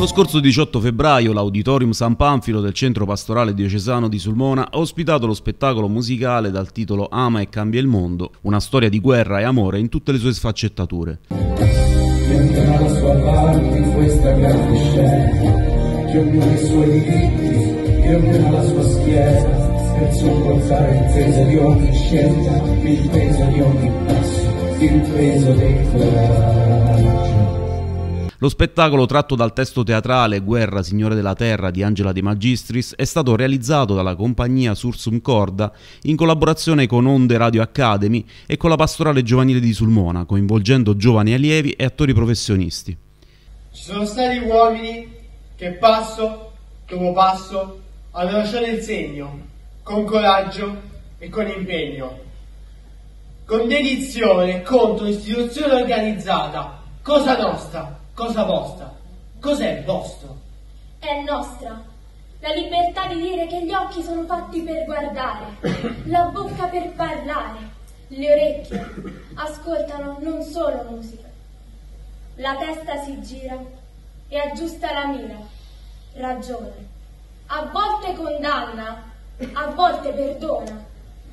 Lo scorso 18 febbraio l'Auditorium San Panfilo del Centro Pastorale Diocesano di Sulmona ha ospitato lo spettacolo musicale dal titolo Ama e cambia il mondo, una storia di guerra e amore in tutte le sue sfaccettature. Pianterà la sua parte in questa grande scena, che ognuno i suoi diritti, che ognuno la sua schiera, per sopportare il peso di ogni scelta, il peso di ogni passo, il peso del coraggio. Lo spettacolo, tratto dal testo teatrale Guerra, Signore della Terra di Angela De Magistris, è stato realizzato dalla compagnia Sursum Corda in collaborazione con Onde Radio Academy e con la Pastorale Giovanile di Sulmona, coinvolgendo giovani allievi e attori professionisti. Ci sono stati uomini che passo dopo passo hanno lasciato il segno, con coraggio e con impegno, con dedizione contro l'istituzione organizzata. Cosa nostra? Cosa vostra? Cos'è vostro? È nostra. La libertà di dire che gli occhi sono fatti per guardare, la bocca per parlare, le orecchie ascoltano non solo musica. La testa si gira e aggiusta la mira, ragione. A volte condanna, a volte perdona.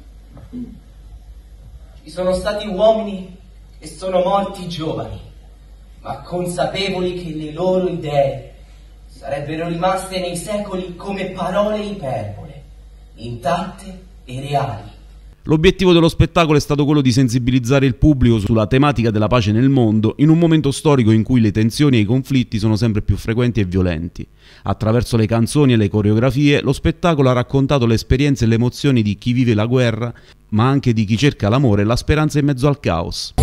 Ci sono stati uomini e sono morti giovani, ma consapevoli che le loro idee sarebbero rimaste nei secoli come parole iperbole, intatte e reali. L'obiettivo dello spettacolo è stato quello di sensibilizzare il pubblico sulla tematica della pace nel mondo in un momento storico in cui le tensioni e i conflitti sono sempre più frequenti e violenti. Attraverso le canzoni e le coreografie, lo spettacolo ha raccontato le esperienze e le emozioni di chi vive la guerra, ma anche di chi cerca l'amore e la speranza in mezzo al caos.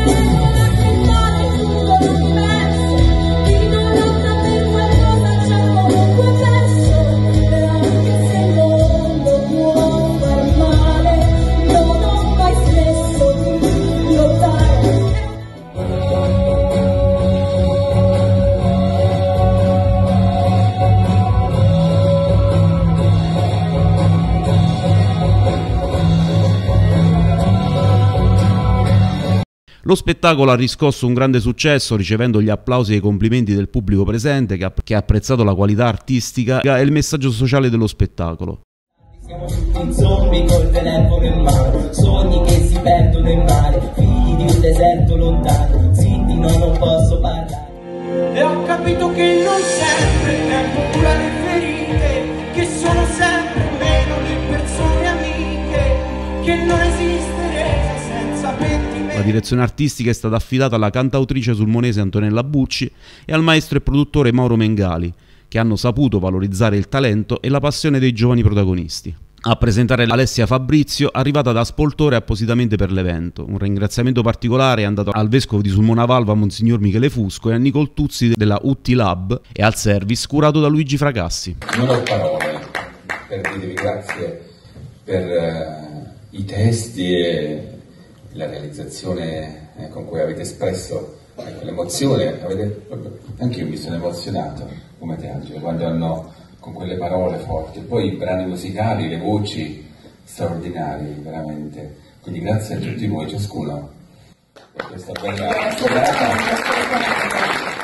Lo spettacolo ha riscosso un grande successo, ricevendo gli applausi e i complimenti del pubblico presente, che ha apprezzato la qualità artistica e il messaggio sociale dello spettacolo. Siamo tutti zombie col telefono in mano, sogni che si perdono in mare, figli di un deserto lontano, zitti no, non posso parlare. E ho capito che non sempre tempo cura le ferite, che sono sempre meno le persone amiche, che non esiste resa senza pentimento. La direzione artistica è stata affidata alla cantautrice sulmonese Antonella Bucci e al maestro e produttore Mauro Mengali, che hanno saputo valorizzare il talento e la passione dei giovani protagonisti. A presentare Alessia Fabrizio, arrivata da Spoltore appositamente per l'evento. Un ringraziamento particolare è andato al vescovo di Sulmona Valva, Monsignor Michele Fusco, e a Nicol Tuzzi della UT Lab e al service curato da Luigi Fracassi. Non ho parole per dirvi grazie per i testi e la realizzazione con cui avete espresso l'emozione. Anche io mi sono emozionato come te, Angelo, quando hanno con quelle parole forti, poi i brani musicali, le voci straordinarie, veramente. Quindi grazie a tutti voi, ciascuno, per questa bella serata.